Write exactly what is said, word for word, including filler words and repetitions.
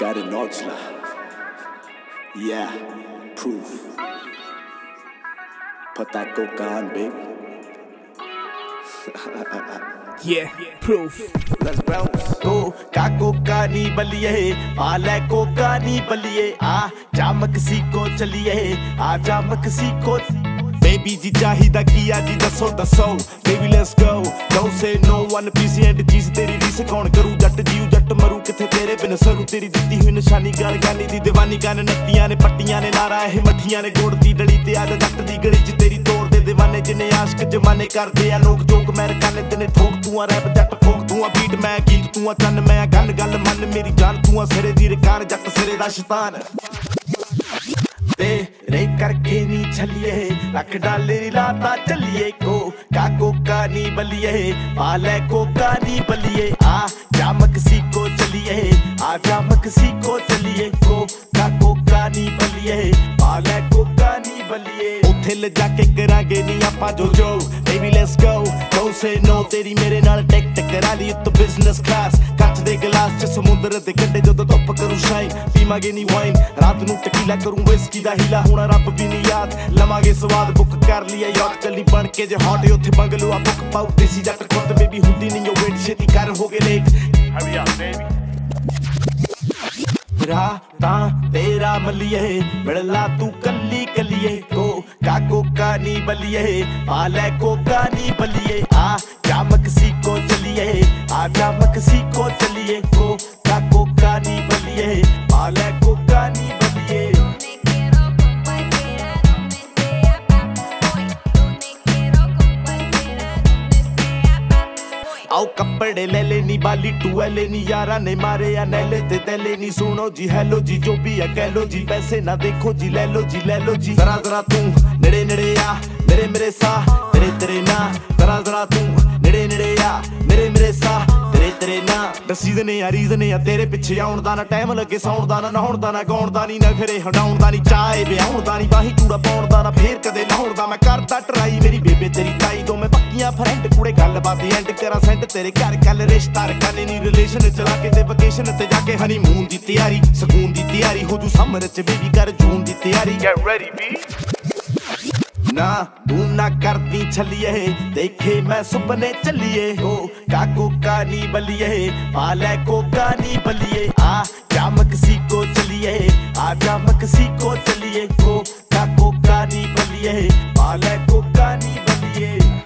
Garinochla. Yeah, proof. Put that coke on, baby. Yeah, proof. Let's bounce. को का Coca नी बलिए आले Coca नी बलिए आ जामक सी को चलिए आ जामक सी को बेबी जी चाहिदा किया जी दसो दसो baby let's go don't say no one piece and चीज तेरी रीस कौन करू जट जीव जट मरू किथे तेरे बिन सरू तेरी दित्ती हुई निशानी गल गानी दी दीवानी गाने नत्तियां ने पट्टियां ने नारा है मठियां ने गोड़ दी डली ते आज जट दी गली च तेरी तोड़ दे दीवाने जिने आशिक जमाने करदे आ लोग जोक मैं रकाने तेने ठोक तू आ रैप जट ठोक तू आ बीट मैं गीत तू आ चन्न मैं गल गल मन मेरी जान तू आ सिरे दी रकान जट सिरे दा शैतान तेरे करके नी छलिए रख डाले लाता चलिए को का कोका नी बलिए पाले कोका नी बलिए आ जामक सी को चलिए आ जामक सी को चलिए को का कोका नी बलिए पाले कोका नी बलिए उथे ले जाके करांगे नी आपा जो जो baby let's go don't say no तेरी मेरे नाल टेक टेक करा ली तो बिजनेस क्लास ਕੱਚ ਦੇ ਗਲਾਸ ਚ ਸਮੁੰਦਰ ਦੇ ਕੰਢੇ ਜਦੋਂ ਧੁੱਪ ਕਰੂ ਸ਼ਾਈਨ ਪੀਵਾਂਗੇ ਨੀ ਵਾਈਨ ਰਾਤ ਨੂੰ ਟਕੀਲਾ ਕਰੂੰ ਵਿਸਕੀ ਦਾ ਹੀਲਾ ਹੋਣਾ ਰੱਬ ਵੀ ਨਹੀਂ ਯਾਦ ਲਵਾਂਗੇ ਸਵਾਦ ਬੁੱਕ ਕਰ ਲਿਆ ਯਾਦ ਚੱਲੀ ਬਣ ਕੇ ਜੇ ਹੌਟ ਉੱਥੇ ਬੰਗਲੂ ਆ ਬੁੱਕ ਪਾਉ ਦੇਸੀ ਜੱਟ ਖੁਦ ਬੇਬੀ ਹੁੰਦੀ ਨਹੀਂ ਉਹ ਵੇਟ ਛੇਤੀ ਕਰ ਹੋ ਗਏ ਲੇਟ ਹਰੀ ਆ ਬੇਬੀ रातां तेरा मलिए मिलला तू कली कलिए को का कोका नी बलिए आले कोका नी बलिए आ जामक सी को चलिए आ जामक सी को चलिए को का कोका नी बलिए आले कोका नी बलिए आओ कपड़े ले लेनी बाली टूएले नी यारा ने मारे या नैले ते तैले नी सुनो जी हेलो जी जो भी है कह लो जी पैसे ना देखो जी ले लो जी ले लो जी जरा जरा तू नेड़े नेड़े आ मेरे मेरे सा तेरे तेरे ना जरा जरा तू नेड़े नेड़े आ मेरे मेरे सा तेरे तेरे ना सीजन या रीजन या तेरे पिछे आउण दा ना टाइम लगे सौण दा ना नहाउण दा ना गाउण दा नी नखरे हटाउण दा नी चाहे विआउण दा नी बाही चूड़ा पाउण दा ना फेर कदे लाउण दा मैं करदा ट्राई मेरी बेबे तेरी ताई दो मैं पक्कियां फ्रेंड कुड़े गलबात एंड तेरा सेंट तेरे घर कल रिश्ता रखाने नी रिलेशन चला के ते वेकेशन ते जाके हनीमून दी तैयारी सकून दी तैयारी हो जू समर च बेबी कर जून दी तैयारी गेट रेडी बी ना तू ना करती छलिए देखे मैं सुपने चलिए हो का कोका नी बलिए आले कोका नी बलिए आ जामक सी को चलिए आ जामक सी को चलिए को का कोका नी बलिए आले कोका नी बलिए।